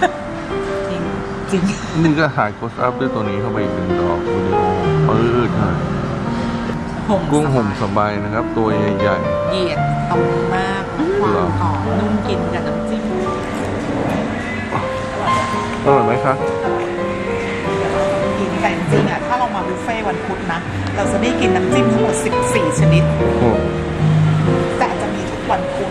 จริงนี่ก็ถ่ายโคสอัพด้วยตัวนี้เข้าไปอีก1 ดอกวิดีโอใช่กุ้งห่มสบายนะครับ ตัวใหญ่ๆเหยียดตรงมากความหอมนุ่มกินกับน้ำจิ้มอร่อยไหมคะกินแต่จริงๆถ้าเรามาบุฟเฟ่วันพุธนะเราจะได้กินน้ำจิ้มทั้งหมด14 ชนิดแต่จะมีทุกวันพุธ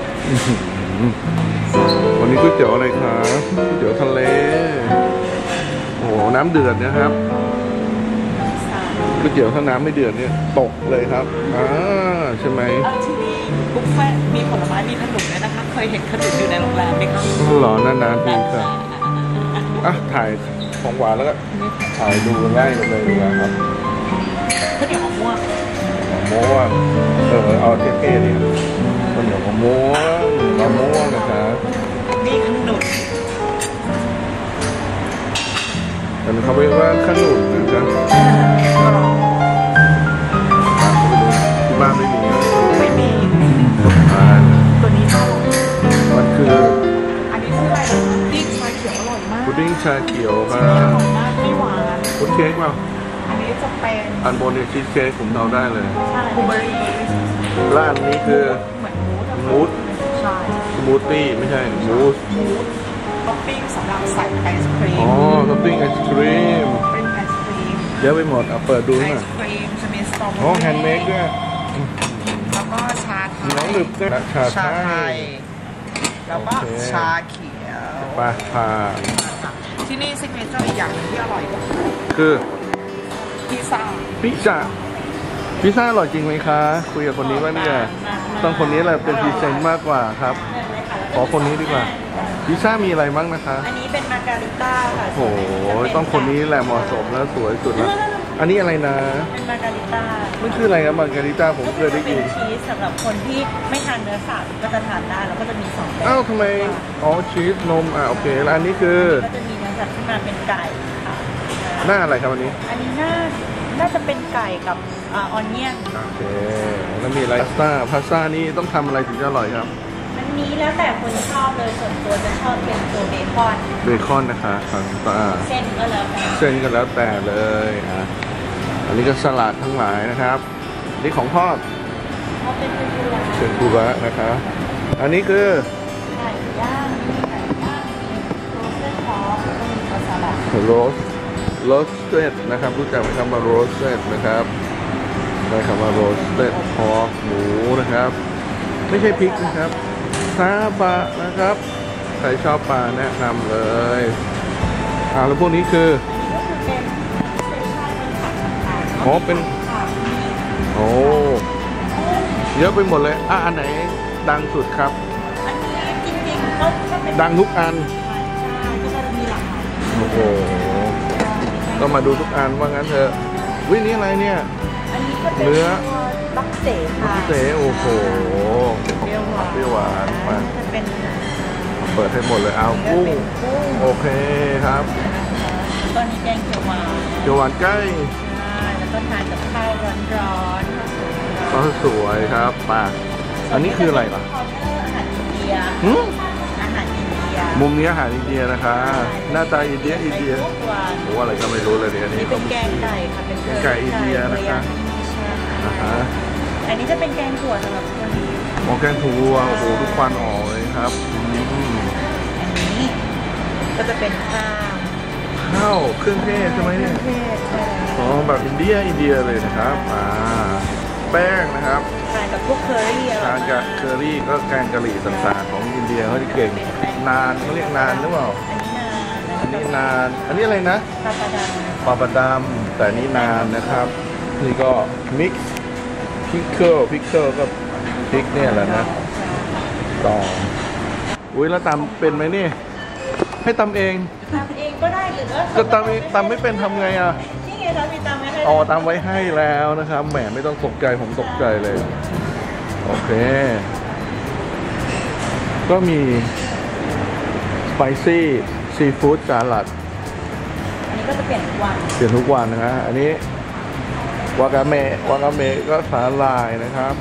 วันนี้ก๋วยเตี๋ยวอะไรคะก๋วยเตี๋ยวทะเลโอ้โหน้ำเดือดนะครับก๋วยเตี๋ยวถ้าน้ำไม่เดือดเนี่ยตกเลยครับใช่ไหมที่นี่บุฟเฟ่มีผลไม้มีขนมด้วยนะคะเคยเห็นขนมอยู่ในโรงแรมไหมคะหรอนานๆทีค่ะถ่ายของหวานแล้วก็ถ่ายดูง่ายเลยดีกว่าครับข้าวเหนียวมะม่วงเอาเท่ๆดิข้าวเหนียวมะม่วงนะครับนี่ขนุนแต่เขาเรียกว่าขนุนนะครับที่บ้านไม่มีตัวนี้เท่ามันคืออันนี้คืออะไรดิ้งชาเขียวอร่อยมากพุดดิ้งชาเขียวครับอร่อยมากไม่หวานพุดเค้กเปล่าอันนี้จะเป็นอันบนเนี่ยชีสเค้กผมเดาได้เลยใช่บลูเบอร์รี่ร้านนี้คือเหมือนมูสใช่สมูทตี้ไม่ใช่มูสท็อปปิ้งสำหรับใส่ไอศครีมท็อปปิ้งไอศครีมเป็นไอศครีมเยอะไปหมดเปิดดูหน่อยไอศครีมจะมีสตรอเบอรี่แฮนด์เมดด้วยแล้วก็ชาไทยน้องหนึบด้วยชาไทยแล้วก็ชาเขียวปลาที่นี่ซิกเนเจอร์อีกอย่างหนึ่งที่อร่อยคือพิซซ่าอร่อยจริงไหมคะคุยกับคนนี้ว่าเนี่ยต้องคนนี้แหละเป็นพรีเซนต์มากกว่าครับขอคนนี้ดีกว่าพิซซ่ามีอะไรบ้างนะคะอันนี้เป็นมาการิต้าค่ะโอ้โหต้องคนนี้แหละเหมาะสมแล้วสวยสุดแล้วอันนี้อะไรนะเป็นมาการิต้ามันคืออะไรครับมาการิต้าผมเคยได้ยินชีสสำหรับคนที่ไม่ทานเนื้อสัตว์ก็จะทานได้แล้วก็จะมี2แบบทำไมชีสนมโอเคแล้วอันนี้คือก็จะมีเนื้อสัตว์ขึ้นมาเป็นไก่ค่ะหน้าอะไรครับอันนี้น่าจะเป็นไก่กับออนเนียนโอเคแล้วมีอะไรพาสต้านี่ต้องทำอะไรถึงจะอร่อยครับอันนี้แล้วแต่คนชอบเลยส่วนตัวจะชอบเป็นตัวเบคอนนะคะพาสต้าเส้นก็แล้วแต่เลยอันนี้ก็สลัดทั้งหลายนะครับนี่ของทอดเป็นกุระนะครับอันนี้คือไก่ย่างโรสเต็ดพอร์กแล้วก็มีตัวสลัดโรสเต็ดนะครับรู้จักไหมครับมาโรสเต็ดนะครับได้คำว่าโรสเต็ดพอร์กหมูนะครับไม่ใช่พริกนะครับซาบะนะครับใครชอบปลาแนะนำเลยแล้วพวกนี้คือเป็นเยอะไปหมดเลยอันไหนดังสุดครับอันนี้จริงๆก็เป็นดังทุกอันก็จะมีหลากหลายโอ้โหก็มาดูทุกอันว่างั้นเถอะวินี่อะไรเนี่ยอันนี้ก็เป็นเนื้อบักเสค่ะโอ้โหเปรี้ยวหวานมาเปิดให้หมดเลยเอากุ้งโอเคครับตอนนี้แกงเขียวหวานใกล้แล้วก็ทานกับข้าวร้อนก็สวยครับปากอันนี้คืออะไรล่ะอาหารอินเดียมุมนี้อาหารอินเดียนะคะหน้าตาอินเดียโอ้อะไรก็ไม่รู้เลยเนี่ยอันนี้เป็นแกงไก่ค่ะเป็นไก่อินเดียนะคะอันนี้จะเป็นแกงถั่วสำหรับคนนี้แกงถั่วโอ้โหทุกควันออกเลยครับอันนี้ก็จะเป็นข้าวเครื่องเทศใช่ไหมเนี่ยแบบอินเดียเลยนะครับแป้งนะครับทานกับพวกเคอรี่ทานกับเคอรี่ก็แกงกะหรี่ต่างๆของอินเดียเขาจะเก่งนานเขาเรียกนานหรือเปล่าอันนี้นานอันนี้อะไรนะปาปาดัมแต่นี้นานนะครับนี่ก็มิกซ์พิกเกิลก็พริกเนี่ยแหละนะต่อแล้วตำเป็นไหมนี่ให้ตำเองก็ได้หรือว่าจะตำไม่เป็นทำไงนี่ไงเรามีตำไว้ให้ตำไว้ให้แล้วนะครับแหมไม่ต้องตกใจผมตกใจเลยโอเคก็มีสไปซี่ซีฟู้ดสลัดอันนี้ก็จะเปลี่ยนทุกวันนะฮะอันนี้วากาเมะก็สาหร่ายนะครับ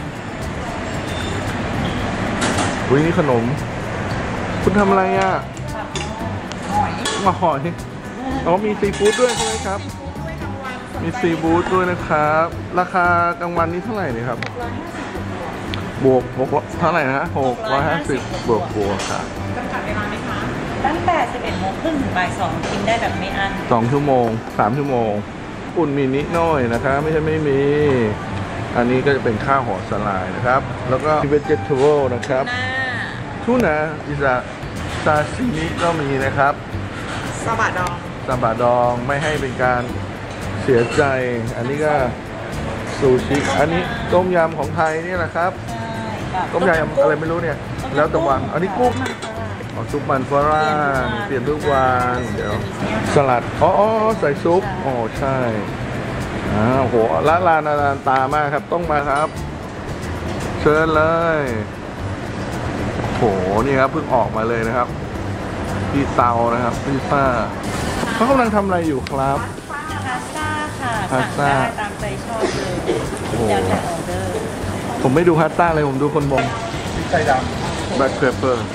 นี่ขนมคุณทำอะไรมาหอยอ๋อมีซีฟู้ดด้วยใช่ไหมครับมีซีฟู้ดด้วยนะครับราคากลางวันนี้เท่าไหร่เนี่ยครับบวกเท่าไหร่นะ650บวกครับจำกัดเวลาไหมคะตั้งแต่ 11 โมงครึ่งถึงบ่าย 2กินได้แบบไม่อั้น 2 ชั่วโมง3 ชั่วโมงอุ่นมีนิดหน่อยนะครับไม่ใช่ไม่มีอันนี้ก็จะเป็นข้าวห่อสลายนะครับแล้วก็ vegetable นะครับทูน่าอิซาซาซิมิก็มีนะครับซาบะดองไม่ให้เป็นการเสียใจอันนี้ก็ซูชิอันนี้ต้มยำของไทยนี่แหละครับต้มยำอะไรไม่รู้เนี่ยแล้วแต่วันอันนี้กุ้งซุปมันฝรั่งเปลี่ยนทุกวันเดี๋ยวสลัดอ๋อใส่ซุปอ๋อใช่โหละลานตามากครับต้องมาครับเชิญเลยโหนี่ครับเพิ่งออกมาเลยนะครับที่เตานะครับพิซซ่าเขากำลังทำอะไรอยู่ครับพาสต้าค่ะสั่งได้ตามใจชอบเลยแล้วแต่ออเดอร์ผมไม่ดูพาสต้าเลยผมดูคนบงพริกไทยดำแบล็คเพปเปอร์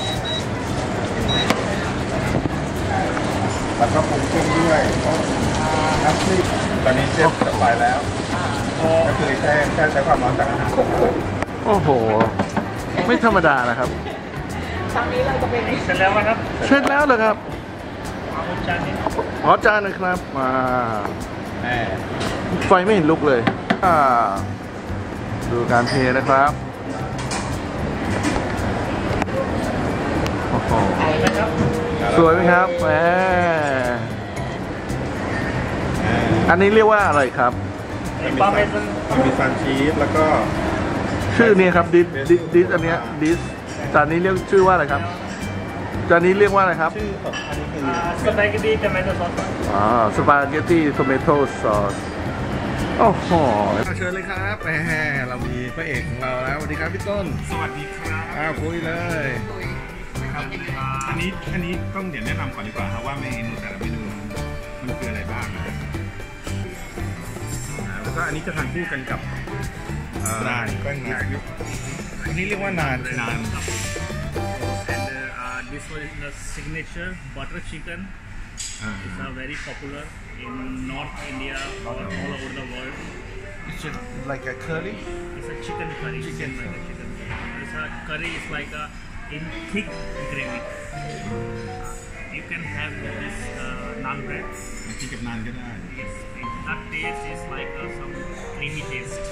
แล้วก็ปรุงเครื่องด้วยน้ำพริกตอนนี้เชฟจะไปแล้วก็คือแค่ใช้ความร้อนจากอาหารโอ้โหไม่ธรรมดานะครับตอนนี้เราจะเป็นเสร็จแล้วครับเสร็จแล้วเหรอครับจานนะครับมาไฟไม่เห็นลุกเลยดูการเทนะครับโอ้โหสวยไหมครับแหมอันนี้เรียกว่าอะไรครับปาเมซานชีสแล้วก็ชื่อนี้ครับดิสอันนี้ดิสจานนี้เรียกชื่อว่าอะไรครับจานนี้เรียกว่าอะไรครับชื่ออันนี้คือสปาเกตตี้ทอมเมโต้ซอสสปาเกตตี้ทอมเมโต้ซอสโอ้โหเชิญเลยครับแหมเรามีพระเอกของเราแล้วสวัสดีครับพี่ต้นสวัสดีครับคุยเลยครับอันนี้ต้องเดี๋ยวแนะนำก่อนดีกว่าครับว่าเมนูแต่ละเมนูมันคืออะไรบ้างนะแล้วก็อันนี้จะทานคู่กันกับนานแป้งนานอันนี้เรียกว่านาน and this one is the signature butter chicken it's very popular in North India or all over the world it's like a curry it's a chicken curry it's a curry is like a in thick gravy you can have this naan bread กินกับนานก็ได้ that taste is like some creamy taste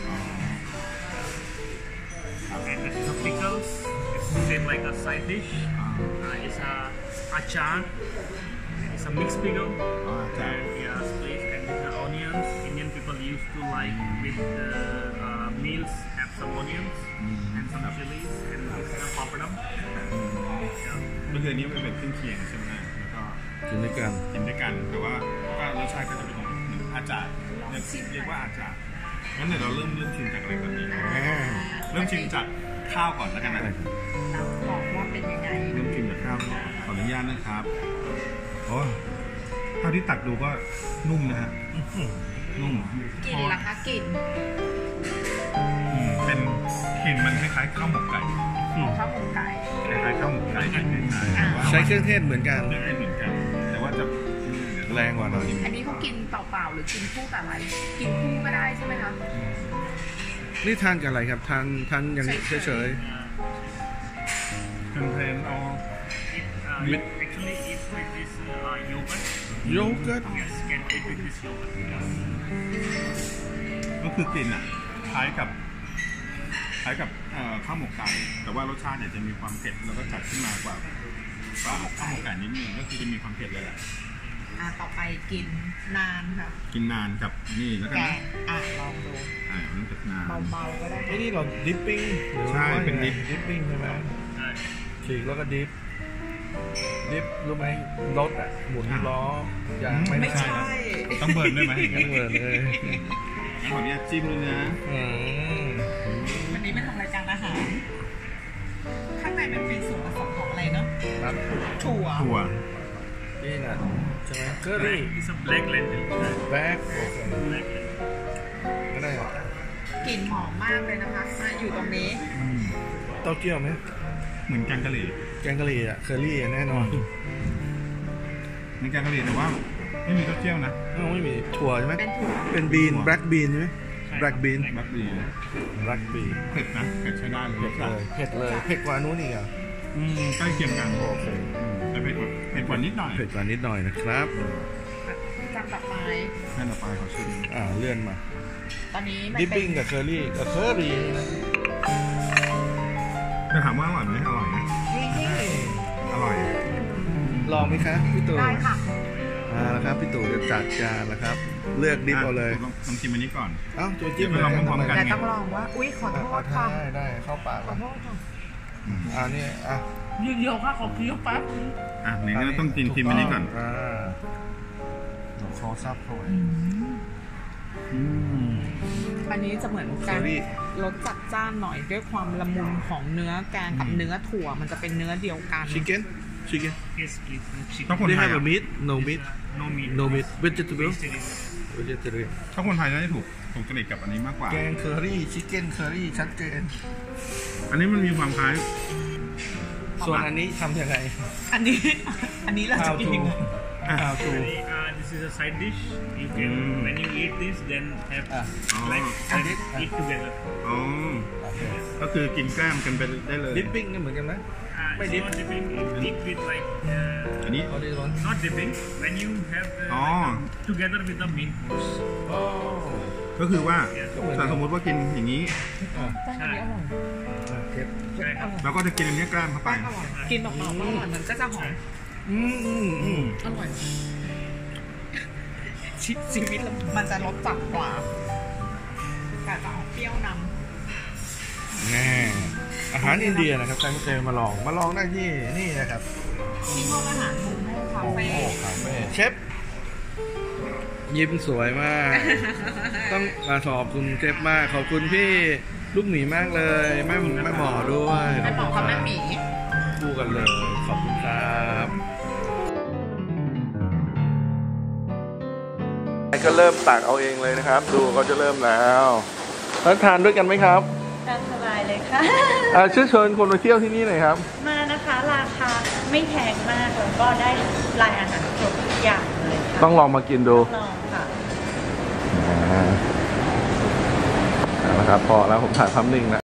and the pickles it's same like a side dish it's a achar it's a mixed pickle and yeah split and with the onions Indian people used to like with the meals have some onions and some chilies and it's a papadamก็คืออันนี้มันเป็นเครื่องเคียงใช่ไหมแล้วก็กินด้วยกันแต่ว่าก็รสชาติก็จะเป็นอาจารย์เรียกว่าอาจารย์งั้นเดี๋ยวเราเริ่มชิมจากอะไรก่อนดีเริ่มชิมจากข้าวก่อนแล้วกันนะบอกว่าเป็นยังไงเริ่มชิมจากข้าวขออนุญาตนะครับโอ้ข้าวที่ตักดูก็นุ่มนะฮะนุ่มกลิ่นล่ะคะกลิ่นเป็นกลิ่นมันคล้ายๆข้าวหมกไก่ข้าวหมกไก่คล้ายๆข้าวหมกไก่ใช้เครื่องเทศเหมือนกันแต่ว่าจะแรงกว่าหน่อยอันนี้เขากินเปล่าๆหรือกินคู่กับอะไรกินคู่ก็ได้ใช่ไหมคะนี่ทานกับอะไรครับทานอย่างเฉยๆเพลนเอา actually eat with this yogurt yes can eat with this yogurt ก็คือกลิ่นคล้ายกับข้าวหมกไก่แต่ว่ารสชาติเนี่ยจะมีความเผ็ดแล้วก็จัดขึ้นมากว่าข้าวหมกไก่นิดนึงก็คือจะมีความเผ็ดเลยแหละต่อไปกินนานค่ะกินนานกับนี่แล้วกันนะลองดูมันจะนานเบาๆก็ได้นี่เราดิปปิ้งใช่เป็นดิปปิ้งใช่ไหมใช่ฉีกแล้วก็ดิปรู้ไหมรถหมุนล้ออย่างไม่ใช่ต้องเบิร์นด้วยไหมต้องเบิร์นเลยขออนุญาตจิ้มเลยนะวันนี้ไม่ทำรายการอาหารข้างในมันเป็นส่วนผสมของอะไรเนาะถั่วนี่นะใช่ไหมเคอรี่แบล็กเลนแบล็กก็ได้กลิ่นหอมมากเลยนะคะมาอยู่ตรงนี้เต้าเจี้ยวไหมเหมือนแกงกะหรี่เคอรี่แน่นอนในแกงกะหรี่แต่ว่าไม่มีเต้าเจี้ยวนะไม่มีถั่วใช่ไหมเป็นถั่วเป็นบีนแบล็กบีนใช่ไหมแบล็กบีนบักดีแบล็กบีนเผ็ดนะเผ็ดใช้ได้เลยเผ็ดเลยเผ็ดกว่านู้นอีกอ่ะใกล้เคียงกันโอเคแต่เผ็ดกว่านิดหน่อยเผ็ดกว่านิดหน่อยนะครับจำตักไม้ให้เราไปขอชิมเลื่อนมาตอนนี้มันดิปเป็ปิ้งนกับเคอรี่นะจะถามว่าอร่อยไหมอร่อยนะอร่อยลองไหมครับพี่ตู่ได้ค่ะแล้วครับพี่ตู่จะจัดจานแล้วครับ เลือกดิปเอาเลยลองชิมอันนี้ก่อนเอ้าตัวจิ้มเดี๋ยวไปลองพร้อมๆกันแต่ต้องลองว่า อุ๊ย ขอโทษค่ะได้เข้าปากขอโทษค่ะนี่ยืนเดียวค่ะขอเคี้ยวแป๊บนี่ก็ต้องกินชิมอันนี้ก่อนคอซับเข้าไปอันนี้จะเหมือนการรสจัดจ้านหน่อยด้วยความละมุนของเนื้อแกงกับเนื้อถั่วมันจะเป็นเนื้อเดียวกันชิคเก้น yes please chicken ต้องคน They ไทย have a meat no meat no meat vegetable vegetarian ถ้าคนไทยน่าจะถูกจริตกับอันนี้มากกว่าแกงเคอรี่ชิคเก้นเคอรี่ชัดเจนอันนี้มันมีความคล้ายส่วนอันนี้ทำยังไงอันนี้เราจะ How กิน to ยังไง How to this is a side dish you can when you eat this then have like eat together อ๋อก็คือกินแกล้มกันไปได้เลยดิปปิ้งนี่เหมือนกันไหม it's not dipping eat with like อันนี้เอาดีร้อน not dipping when you have together with the main course ก็คือว่าถ้าสมมติว่ากินอย่างนี้ใช่เก็บใช่ครับเราก็จะกินอันนี้แกล้มเข้าไปกินเปล่าๆก็อร่อยมันก็จะหอมอร่อยชีวิตมันจะรสจัดกว่าแต่จะออกเปรี้ยวนำแน่อาหารอินเดียนะครับใครไม่เคยมาลองได้ที่นี่นะครับที่ห้องอาหารมุมโม่คาเฟ่คาเฟ่เชฟยิ้มสวยมาก ต้องขอบคุณเชฟมากขอบคุณพี่ลูกหมีมากเลยแม่หมอด้วยแม่หมอกับแม่หมีคู่กันเลยขอบคุณครับก็เริ่มตักเอาเองเลยนะครับ ดูเขาจะเริ่มแล้วทานด้วยกันไหมครับตามสบายเลยค่ะเชิญคนมาเที่ยวที่นี่หน่อยครับมานะคะราคาไม่แพงมากแล้วก็ได้รายอาหารครบทุกอย่างเลยค่ะต้องลองมากินดูลองค่ะนะครับพอแล้วผมถ่ายภาพนิ่งนะ